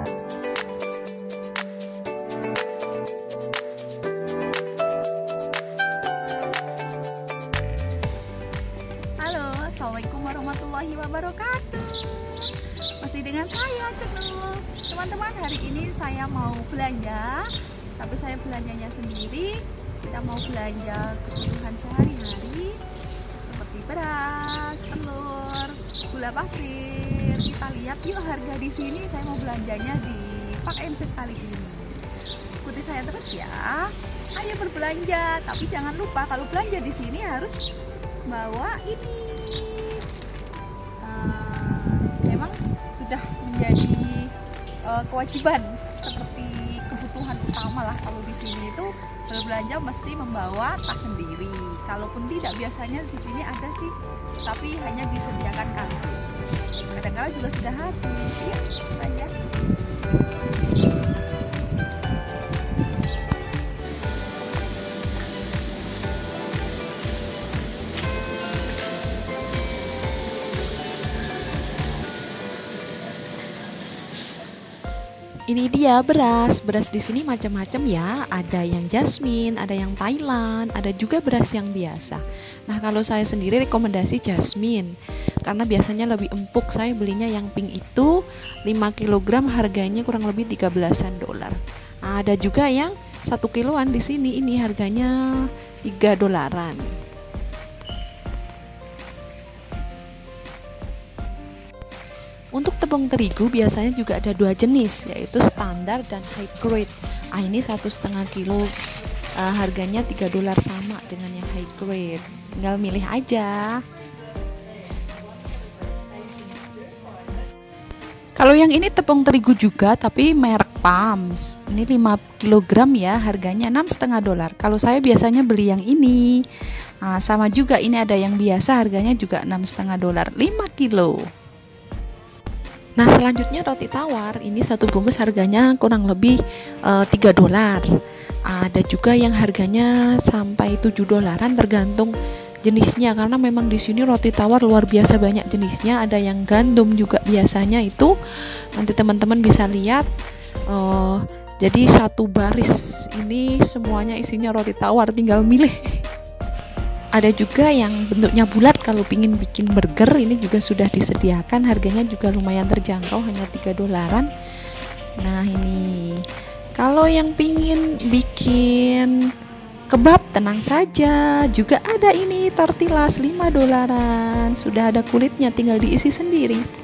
Halo, assalamualaikum warahmatullahi wabarakatuh. Masih dengan saya Cenul. Teman-teman, hari ini saya mau belanja, tapi saya belanjanya sendiri. Kita mau belanja kebutuhan sehari-hari seperti beras, telur, gula pasir. Kita lihat yuk harga di sini. Saya mau belanjanya di Park and Save kali ini. Ikuti saya terus ya. Ayo berbelanja, tapi jangan lupa kalau belanja di sini harus bawa ini. Memang sudah menjadi kewajiban seperti kebutuhan utama lah kalau di sini itu berbelanja mesti membawa tas sendiri. Kalaupun tidak, biasanya di sini ada sih, tapi hanya disediakan kardus. Kadang-kadang juga sudah habis. Ya, belanja. Ini dia beras. Beras di sini macam-macam ya. Ada yang jasmine, ada yang Thailand, ada juga beras yang biasa. Nah, kalau saya sendiri rekomendasi jasmine karena biasanya lebih empuk. Saya belinya yang pink itu 5 kg harganya kurang lebih 13-an dolar. Nah, ada juga yang 1 kiloan di sini, ini harganya 3 dolaran. Untuk tepung terigu biasanya juga ada 2 jenis, yaitu standar dan high grade. Ini 1,5 kilo harganya 3 dolar, sama dengan yang high grade. Tinggal milih aja. Kalau yang ini tepung terigu juga tapi merek Pams. Ini 5 kg ya, harganya 6,5 dolar. Kalau saya biasanya beli yang ini. Nah, sama juga ini ada yang biasa harganya juga 6,5 dolar, 5 kilo. Nah, selanjutnya roti tawar. Ini satu bungkus harganya kurang lebih 3 dolar. Ada juga yang harganya sampai 7 dolaran tergantung jenisnya, karena memang di sini roti tawar luar biasa banyak jenisnya. Ada yang gandum juga biasanya itu. Nanti teman-teman bisa lihat. Jadi satu baris ini semuanya isinya roti tawar, tinggal milih. Ada juga yang bentuknya bulat kalau pingin bikin burger, ini juga sudah disediakan, harganya juga lumayan terjangkau, hanya 3 dolaran. Nah, ini kalau yang pingin bikin kebab tenang saja, juga ada ini tortillas 5 dolaran, sudah ada kulitnya, tinggal diisi sendiri.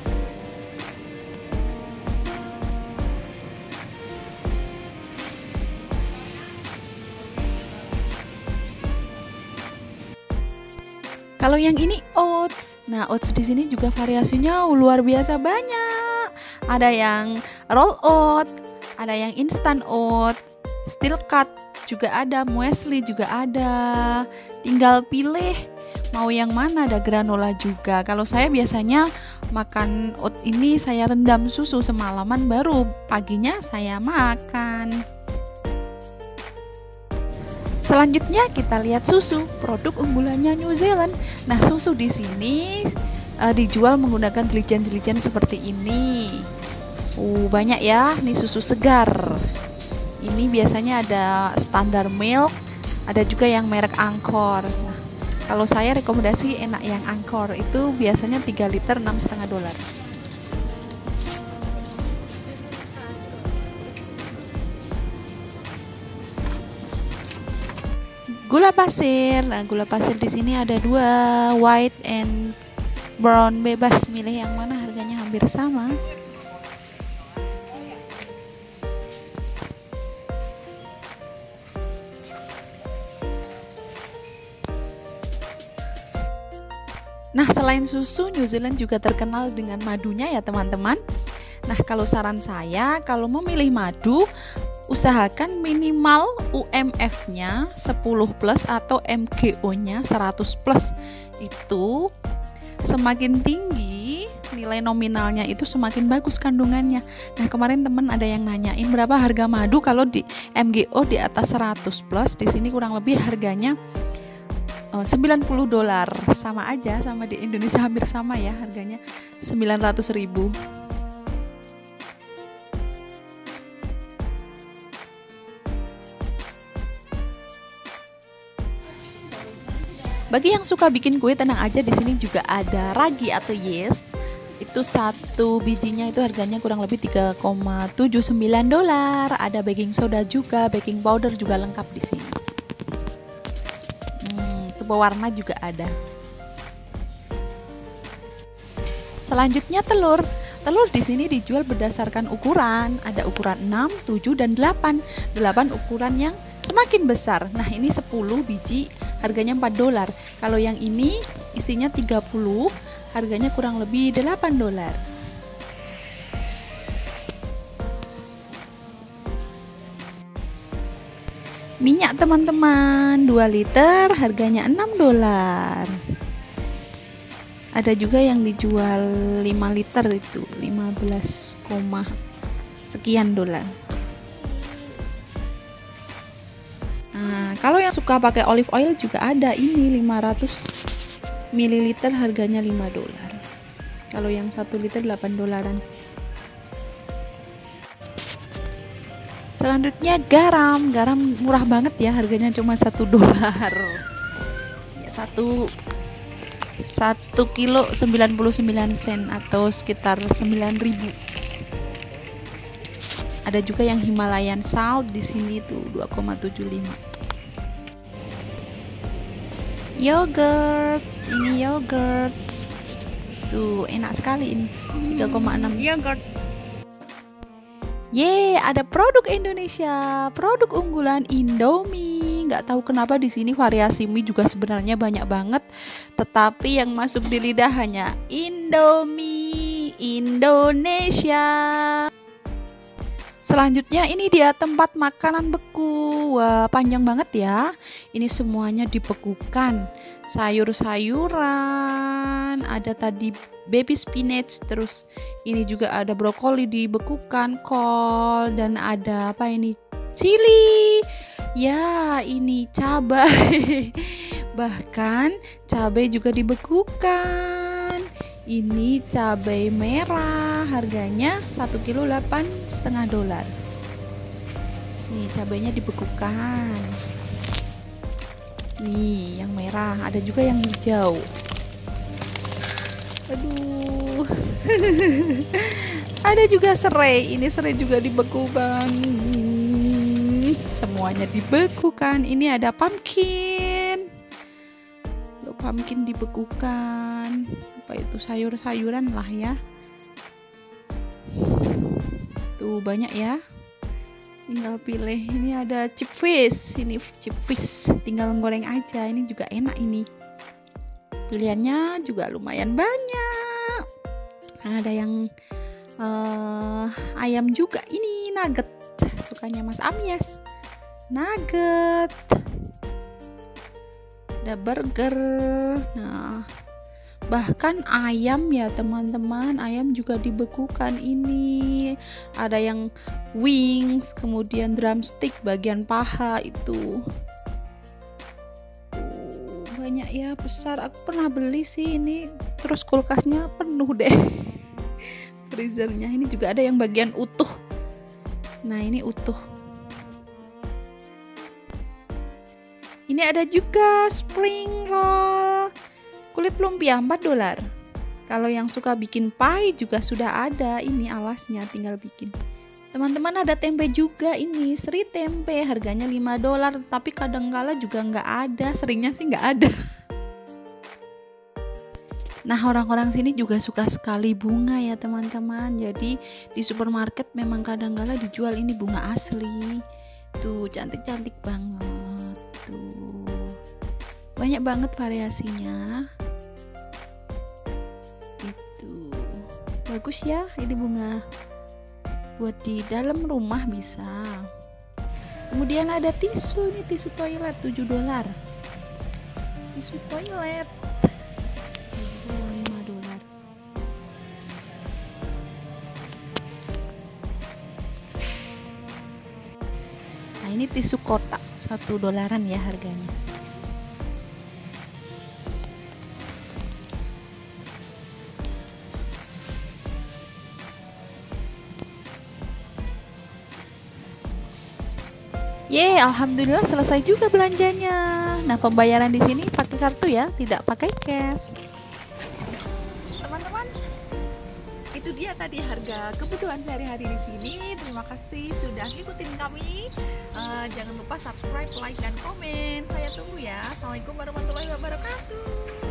Kalau yang ini oats. Nah, oats di sini juga variasinya luar biasa banyak. Ada yang roll oat, ada yang instant oat, steel cut juga ada, muesli juga ada. Tinggal pilih mau yang mana, ada granola juga. Kalau saya biasanya makan oat ini saya rendam susu semalaman baru paginya saya makan. Selanjutnya kita lihat susu, produk unggulannya New Zealand. Nah, susu di sini dijual menggunakan jelijan-jelijan seperti ini. Banyak ya, nih susu segar. Ini biasanya ada standar milk, ada juga yang merek Angkor. Nah, kalau saya rekomendasi enak yang Angkor, itu biasanya 3 liter 6,5 dolar. Gula pasir. Nah, gula pasir di sini ada 2, white and brown, bebas milih yang mana, harganya hampir sama. Nah, selain susu, New Zealand juga terkenal dengan madunya ya teman-teman. Nah, kalau saran saya, kalau memilih madu, usahakan minimal UMF-nya 10+ atau MGO-nya 100+. Itu semakin tinggi nilai nominalnya itu semakin bagus kandungannya. Nah, kemarin teman ada yang nanyain berapa harga madu kalau di MGO di atas 100+. Di sini kurang lebih harganya 90 dolar, sama aja sama di Indonesia, hampir sama ya harganya 900.000. Bagi yang suka bikin kue, tenang aja, di sini juga ada ragi atau yeast. Itu satu bijinya itu harganya kurang lebih 3,79 dolar. Ada baking soda juga, baking powder juga lengkap di sini. Itu pewarna juga ada. Selanjutnya telur. Telur di sini dijual berdasarkan ukuran. Ada ukuran 6, 7 dan 8. 8 ukuran yang semakin besar. Nah, ini 10 biji, harganya 4 dolar. Kalau yang ini isinya 30, harganya kurang lebih 8 dolar. Minyak teman-teman, 2 liter, harganya 6 dolar. Ada juga yang dijual 5 liter itu 15, sekian dolar. Nah, kalau yang suka pakai olive oil juga ada, ini 500 ml harganya 5 dolar. Kalau yang 1 liter 8 dolaran. Selanjutnya garam. Garam murah banget ya, harganya cuma 1 dolar. Ya, 1 kilo 99 sen atau sekitar 9.000. Ada juga yang Himalayan salt di sini tuh 2,75. Yogurt, ini yogurt. Tuh enak sekali ini. 3,6 Yogurt. Ada produk Indonesia, produk unggulan Indomie. Nggak tahu kenapa di sini variasi mie juga sebenarnya banyak banget, tetapi yang masuk di lidah hanya Indomie Indonesia. Selanjutnya ini dia tempat makanan beku. Wah, panjang banget ya. Ini semuanya dibekukan. Sayur-sayuran, ada tadi baby spinach, terus ini juga ada brokoli dibekukan, kol, dan ada apa ini? Chili. Ya, ini cabai. Bahkan cabai juga dibekukan. Ini cabai merah, harganya 1 kilo 8,5 dolar. Nih cabainya dibekukan. Nih yang merah, ada juga yang hijau. Aduh. Ada juga serai, ini serai juga dibekukan. Semuanya dibekukan. Ini ada pumpkin. Pumpkin dibekukan. Apa itu, sayur-sayuran lah ya. Tuh banyak ya. Tinggal pilih. Ini ada chip fish. Ini chip fish, tinggal goreng aja. Ini juga enak ini. Pilihannya juga lumayan banyak. Ada yang ayam juga. Ini nugget. Sukanya Mas Amyas. Nugget. Ada burger. Nah, bahkan ayam ya teman-teman, ayam juga dibekukan. Ini ada yang wings, kemudian drumstick bagian paha itu. Banyak ya, besar. Aku pernah beli sih ini, terus kulkasnya penuh deh. Freezernya. Ini juga ada yang bagian utuh. Nah, ini utuh. Ini ada juga spring roll kulit lumpia 4 dolar. Kalau yang suka bikin pie juga sudah ada, ini alasnya, tinggal bikin. Teman-teman, ada tempe juga ini, seri tempe, harganya 5 dolar, tapi kadang-kala juga nggak ada, seringnya sih nggak ada. Nah, orang-orang sini juga suka sekali bunga ya teman-teman. Jadi di supermarket memang kadang-kala dijual ini bunga asli. Tuh cantik-cantik banget. Tuh banyak banget variasinya. Itu bagus ya, ini bunga buat di dalam rumah bisa. Kemudian ada tisu, ini tisu toilet 7 dolar. Tisu toilet 5 dolar. Nah, ini tisu kotak 1 dolaran ya harganya. Alhamdulillah selesai juga belanjanya. Nah, pembayaran di sini pakai kartu ya, tidak pakai cash. Teman-teman, itu dia tadi harga kebutuhan sehari-hari di sini. Terima kasih sudah ngikutin kami. Jangan lupa subscribe, like, dan komen. Saya tunggu ya. Assalamualaikum warahmatullahi wabarakatuh.